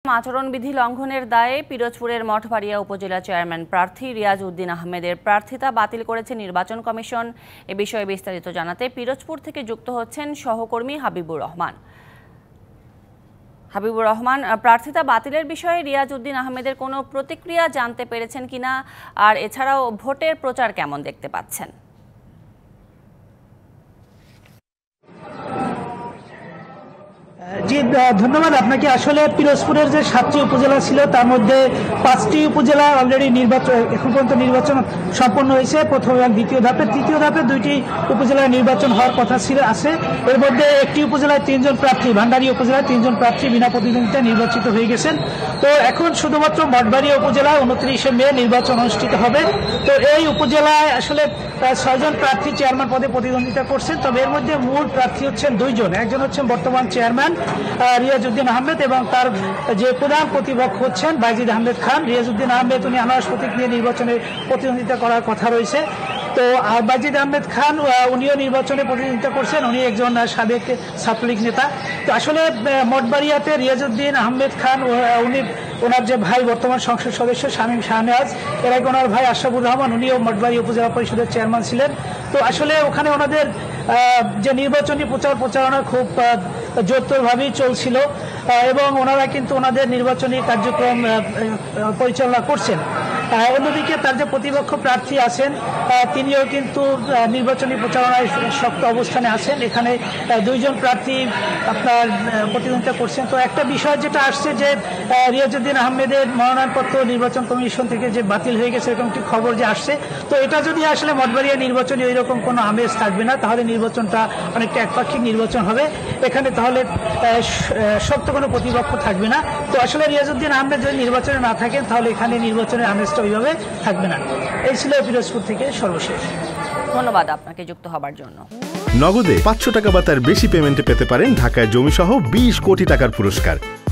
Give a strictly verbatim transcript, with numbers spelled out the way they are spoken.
আচরণবিধি লঙ্ঘনের দায়ে পিরোজপুরের মঠবাড়িয়া উপজেলা চেয়ারম্যান প্রার্থী রিয়াজ উদ্দিন আহমেদের প্রার্থিতা বাতিল করেছে নির্বাচন কমিশন। এ বিষয়ে বিস্তারিত জানাতে পিরোজপুর থেকে যুক্ত হচ্ছেন সহকর্মী হাবিবুর রহমান। হাবিবুর রহমান, প্রার্থিতা বাতিলের বিষয়ে রিয়াজ উদ্দিন আহমেদের কোনো প্রতিক্রিয়া জানতে পেরেছেন কিনা, আর এছাড়াও ভোটের প্রচার কেমন দেখতে পাচ্ছেন? জি ধন্যবাদ আপনাকে। আসলে পিরোজপুরের যে সাতটি উপজেলা ছিল তার মধ্যে পাঁচটি উপজেলা অলরেডি নির্বাচন এখন পর্যন্ত নির্বাচন সম্পন্ন হয়েছে, প্রথম এবং দ্বিতীয় ধাপে। তৃতীয় ধাপে দুইটি উপজেলায় নির্বাচন হওয়ার কথা ছিল আছে। এর মধ্যে একটি উপজেলায় তিনজন প্রার্থী, ভান্ডারী উপজেলায় তিনজন প্রার্থী বিনা প্রতিদ্বন্দ্বিতায় নির্বাচিত হয়ে গেছেন। তো এখন শুধুমাত্র মঠবাড়িয়া উপজেলায় উনত্রিশে মে নির্বাচন অনুষ্ঠিত হবে। তো এই উপজেলায় আসলে ছয়জন প্রার্থী চেয়ারম্যান পদে প্রতিদ্বন্দ্বিতা করছেন। তবে এর মধ্যে মূল প্রার্থী হচ্ছেন দুইজন, একজন হচ্ছেন বর্তমান চেয়ারম্যান রিয়াজ উদ্দিন আহমেদ এবং তার যে প্রধান প্রতিপক্ষ হচ্ছেন বাইজিদ আহমেদ খান। রিয়াজ উদ্দিন আহমেদ উনি আনারস প্রতীক নিয়ে নির্বাচনে প্রতিদ্বন্দ্বিতা করার কথা রয়েছে। তো বাইজিদ আহমেদ খান উনিও নির্বাচনে প্রতিদ্বন্দ্বিতা করছেন, উনি একজন সাবেক ছাত্রলীগ নেতা। তো আসলে মঠবাড়িয়াতে রিয়াজ উদ্দিন আহমেদ খান উনি ওনার যে ভাই বর্তমান সংসদ সদস্য শামীম শাহনেওয়াজ, এর আগে ওনার ভাই আশরাফুর রহমান উনিও মঠবাড়িয়া উপজেলা পরিষদের চেয়ারম্যান ছিলেন। তো আসলে ওখানে ওনাদের যে নির্বাচনী প্রচার প্রচারণা খুব জোরদারভাবেই চলছিল এবং ওনারা কিন্তু ওনাদের নির্বাচনী কার্যক্রম পরিচালনা করছেন। অন্যদিকে তার যে প্রতিপক্ষ প্রার্থী আছেন তিনিও কিন্তু নির্বাচনী প্রচারণায় শক্ত অবস্থানে আছেন। এখানে দুইজন প্রার্থী আপনার প্রতিদ্বন্দ্বিতা করছেন। তো একটা বিষয় যেটা আসছে যে রিয়াজ উদ্দিন আহমেদের মনোনয়নপত্র নির্বাচন কমিশন থেকে যে বাতিল হয়ে গেছে এরকম একটি খবর যে আসছে। তো এটা যদি আসলে মঠবাড়িয়া নির্বাচনে ওই রকম কোনো আমেজ থাকবে না, তাহলে নির্বাচনটা অনেকটা একপাক্ষিক নির্বাচন হবে। এখানে তাহলে শক্ত কোনো প্রতিপক্ষ থাকবে না। তো আসলে রিয়াজ উদ্দিন আহমেদ যদি নির্বাচনে না থাকেন তাহলে এখানে নির্বাচনের আমেজটা ওইভাবে থাকবে না। এই ছিল পিরোজপুর থেকে সর্বশেষ। ধন্যবাদ আপনাকে যুক্ত হবার জন্য। নগদে পাঁচশো টাকা বা তার বেশি পেমেন্টে পেতে পারেন ঢাকায় জমি সহ বিশ কোটি টাকার পুরস্কার।